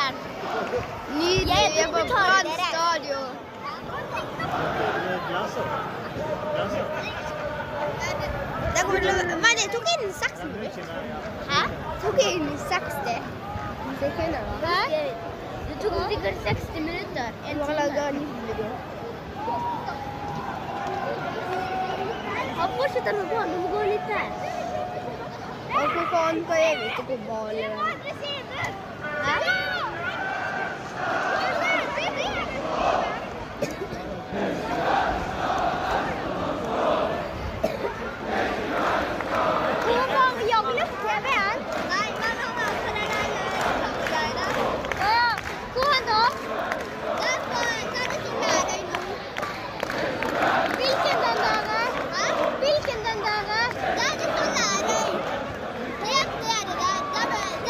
der. Nydelig, vi er på Brann stadion. Det kommer til å... Men jeg tok inn 60 minutter. Hæ? Tok inn 60 sekunder da. Hæ? Det tok sikkert 60 minutter. Du har laget 90 minutter. Han fortsetter med gå, du må gå litt der. Og hvor faen, hva er vi ikke på ballen?